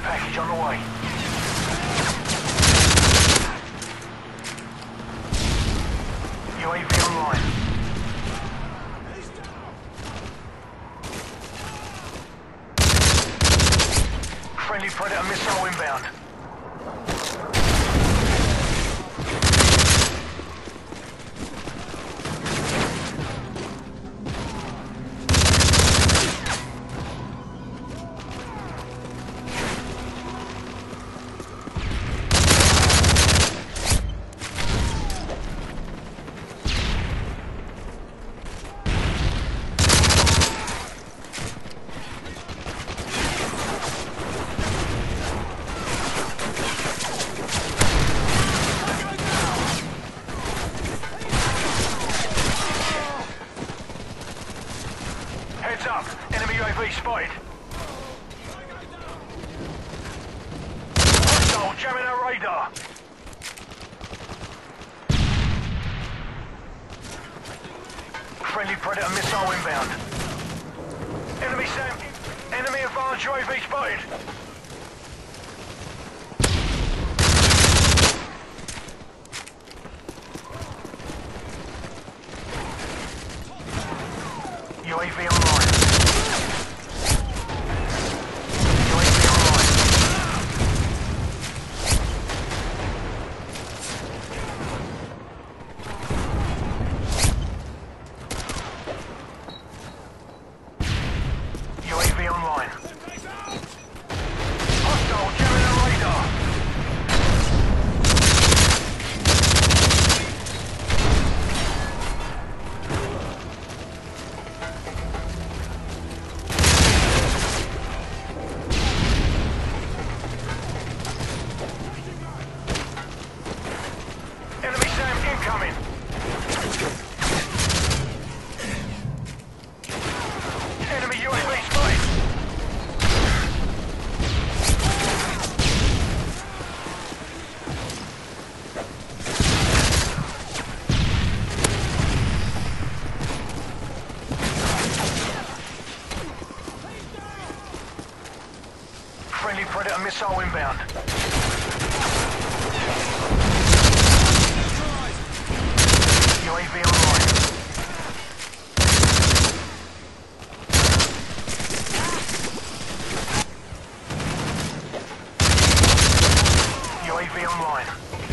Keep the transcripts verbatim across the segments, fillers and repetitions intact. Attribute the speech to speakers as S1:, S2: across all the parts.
S1: package on the way. U A V online. Friendly Predator missile inbound. Heads up, enemy U A V spotted. Hostile jamming our radar. Friendly Predator missile inbound. Enemy Sam, enemy advanced U A V spotted. U A V online. U A V online. U A V online. Hostile jamming our radar. Enemy Sam incoming. Enemy U A V spotted. Friendly Predator missile inbound. U A V online. U A V online.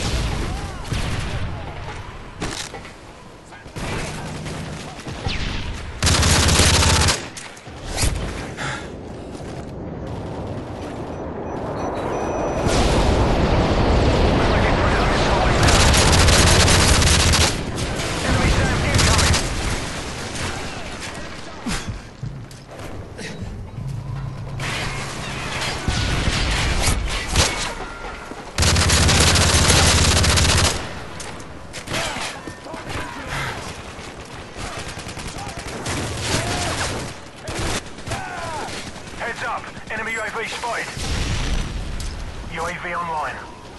S1: Heads up, enemy U A V spotted. U A V online.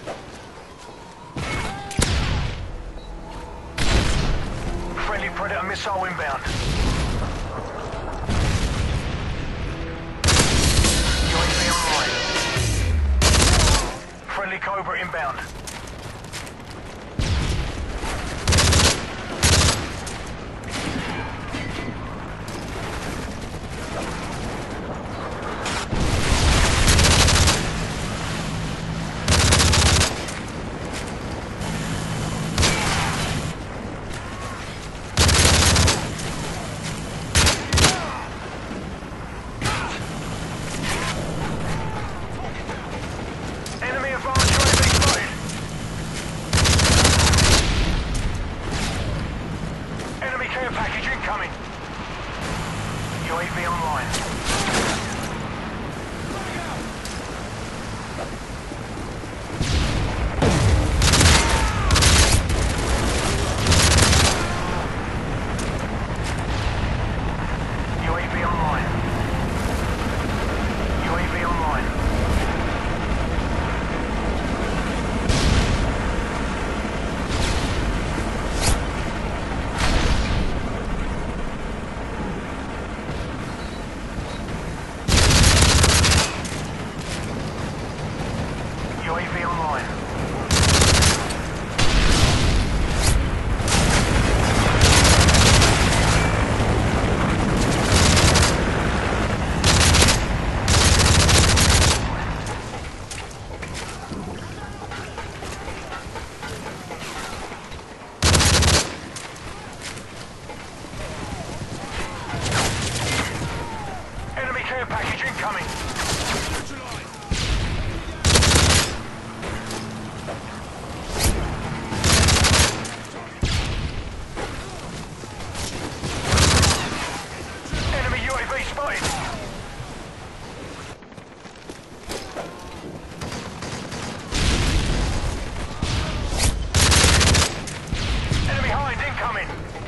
S1: Friendly Predator missile inbound. U A V online. Friendly Cobra inbound. Enemy advanced U A V spotted. A V online. Enemy care package incoming. Enemy U A V spotted. Enemy hind incoming.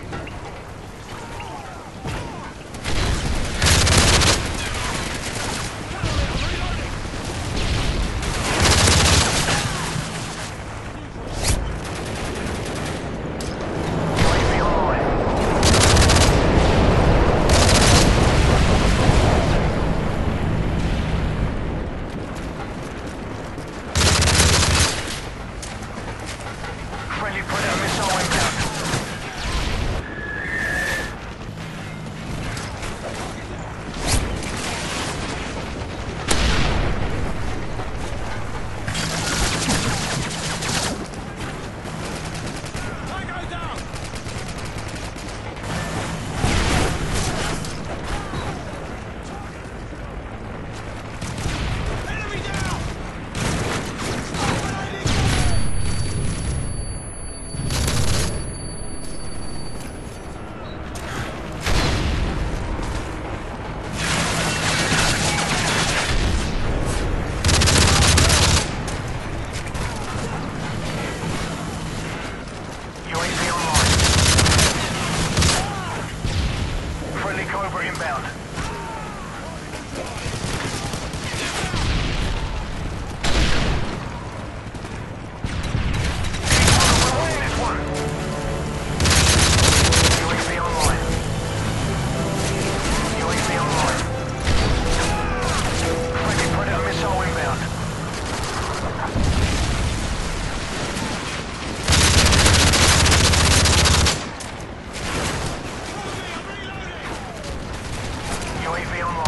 S1: Friendly Predator missile inbound.
S2: Tango down! Enemy down!
S1: U A V online. Friendly Cobra inbound. We're winning this one. U A V online. U A V online. Friendly Predator missile inbound. U A V online.